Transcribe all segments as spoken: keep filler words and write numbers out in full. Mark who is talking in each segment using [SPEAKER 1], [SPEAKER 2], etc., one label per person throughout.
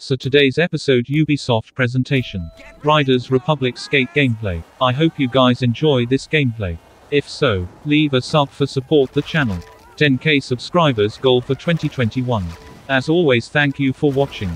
[SPEAKER 1] So today's episode Ubisoft presentation. Riders Republic Skate gameplay. I hope you guys enjoy this gameplay. If so, leave a sub for support the channel. ten K subscribers goal for twenty twenty-one. As always, thank you for watching.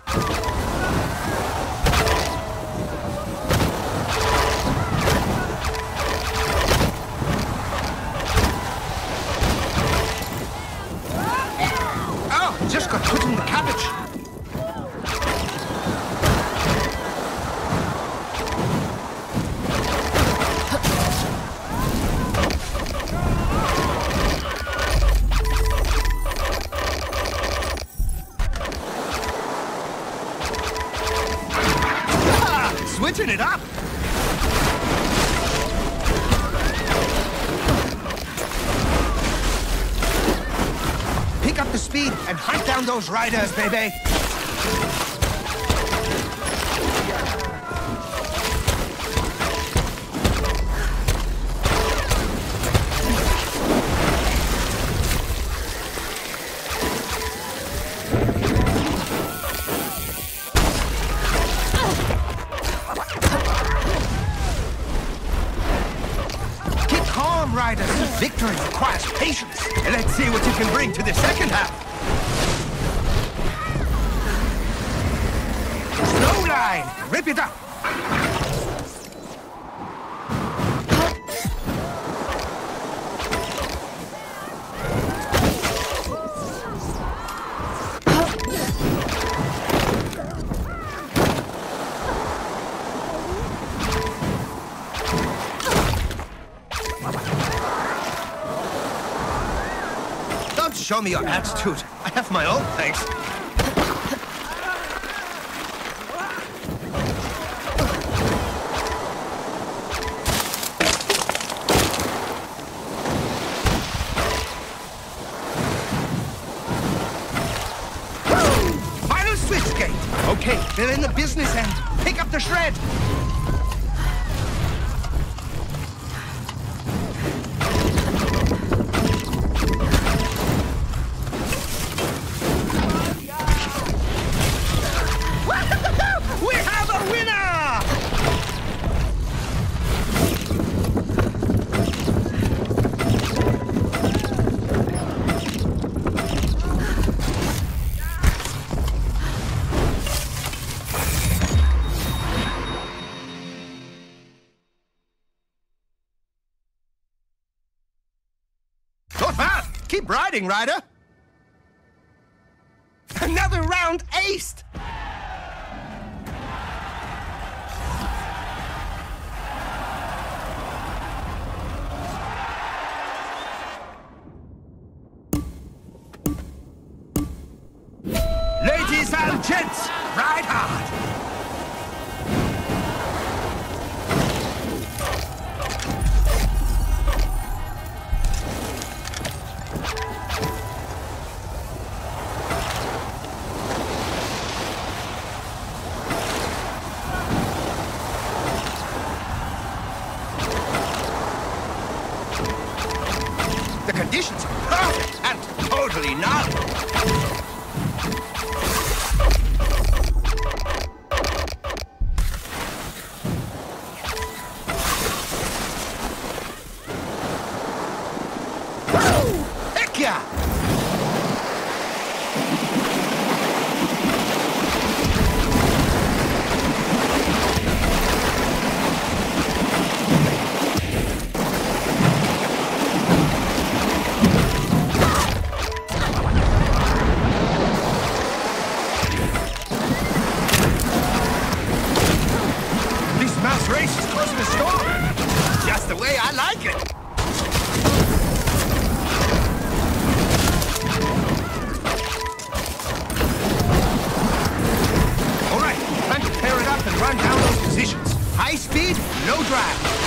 [SPEAKER 2] Oh, just got put in the cabbage. Switching it up! Pick up the speed and hunt down those riders, baby! Riders, victory requires patience. Let's see what you can bring to the second half. Slow line, rip it up. Show me your attitude. I have my own things. Final switch gate. Okay, they're in the business end. Pick up the shred. Keep riding, rider! Another round aced! Ladies and gents, ride hard! The conditions are perfect and totally null. Heck yeah! Race is causing a storm. Just the way I like it. All right, time to pair it up and run down those positions. High speed, no drag.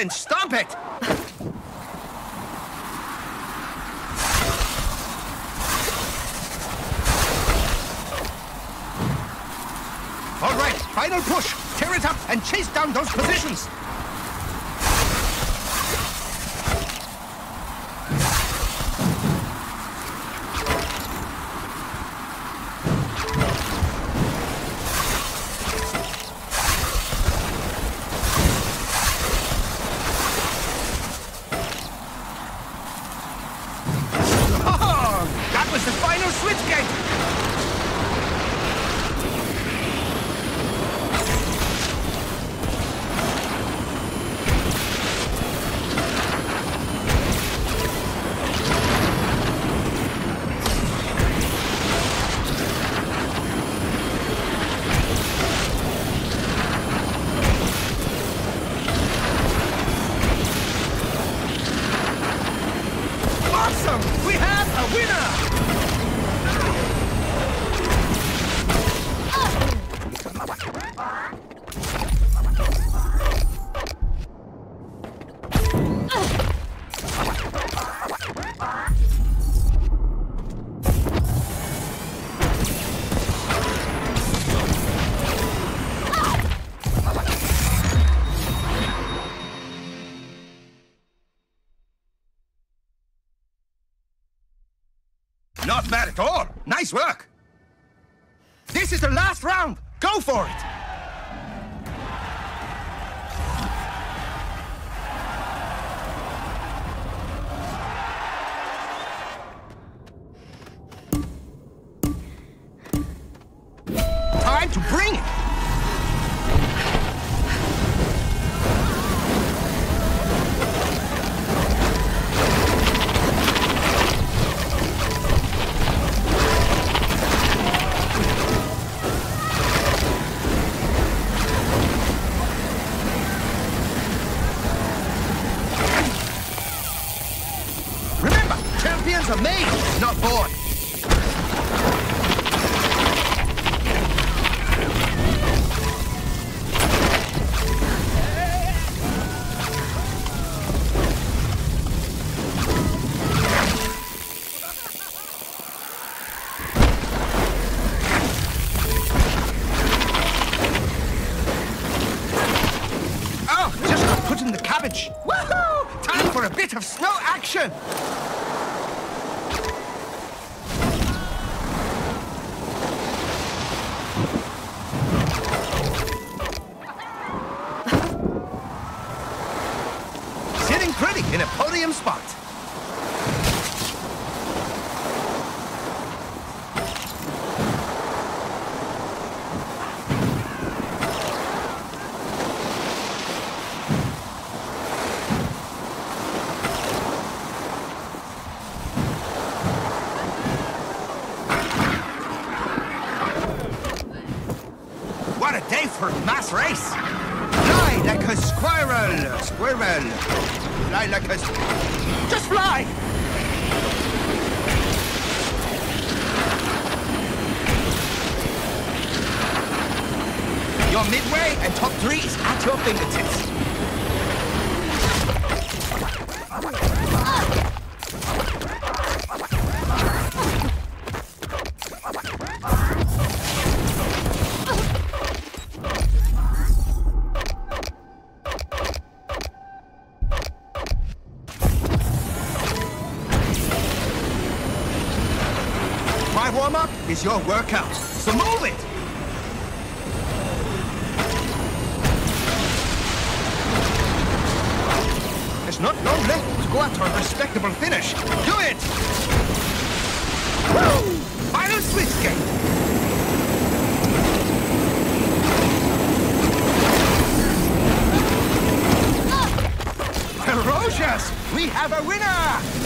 [SPEAKER 2] and stomp it! All right, final push. Tear it up and chase down those positions. Oh, that was the final switch gate. Awesome! We have a winner! Not bad at all. Nice work. This is the last round. Go for it. Time to bring it. Champions are made, not born. Oh, just got put in the cabbage. Woohoo! Time for a bit of snow action. Pretty in a podium spot. What a day for a mass race! Fly like a squirrel! Squirrel! Fly like a... Just fly! You're midway and top three is at your fingertips. My warm-up is your workout, so move it! There's not long left to go after a respectable finish. Do it! Woo! Final switch gate! Ferocious! We have a winner!